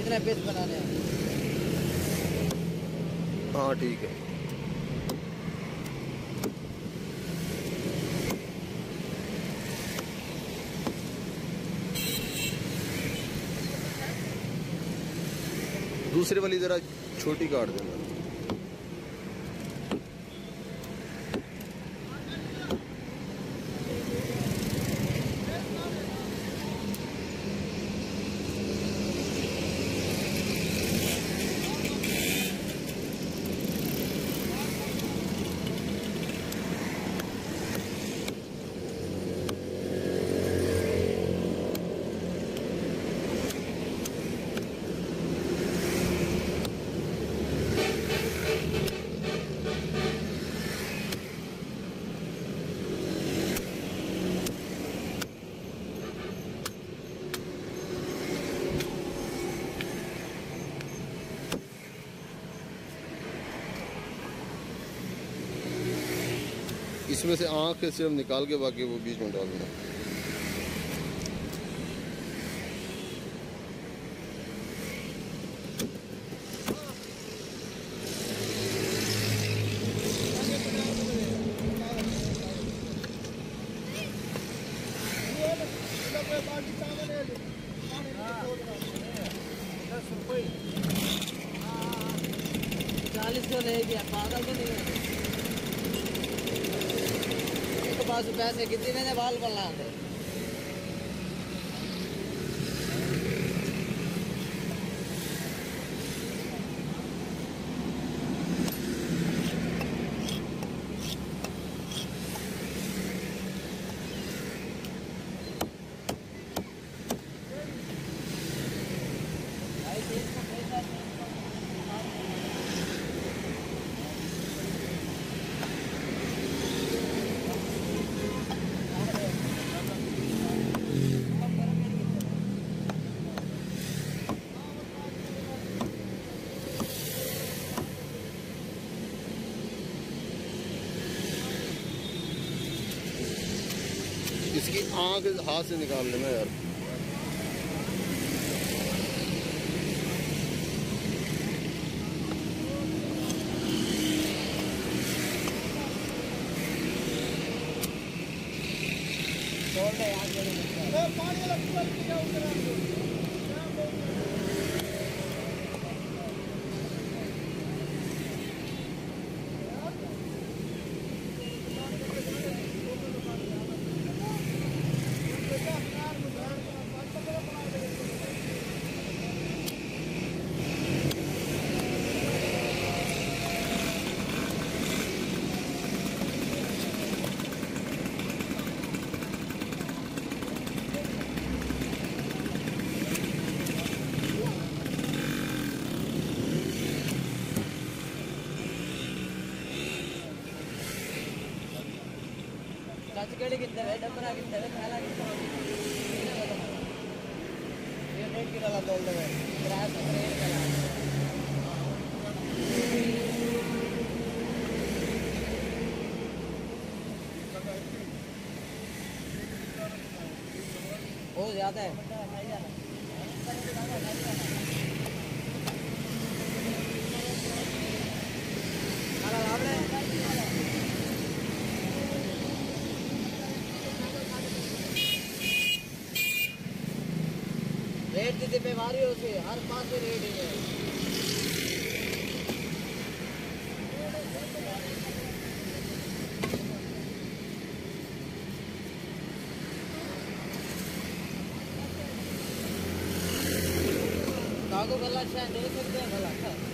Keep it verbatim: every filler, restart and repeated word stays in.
कितने पीस बनाने हैं? हाँ ठीक है। दूसरे वाली जरा छोटी काट देना। इसमें से आँख से हम निकाल के बाकी वो बीच में डाल देना। चालीस को ले गया, पागल तो नहीं है। पास पैसे कितने ने बाल बना थे। इसकी आँख हाथ से निकाल लेना यार। कचकड़ी कितने है, डबरा कितने है, खाना कितने है? ये डेढ़ किलो ला तोल दे, किराया तो रेट का ला। बहुत ज़्यादा है। खाना लाभ है। रेट की जिम्मेवारी होती है, हर पास में रेट ही है। कागो गला शायद देख सकते हैं गला।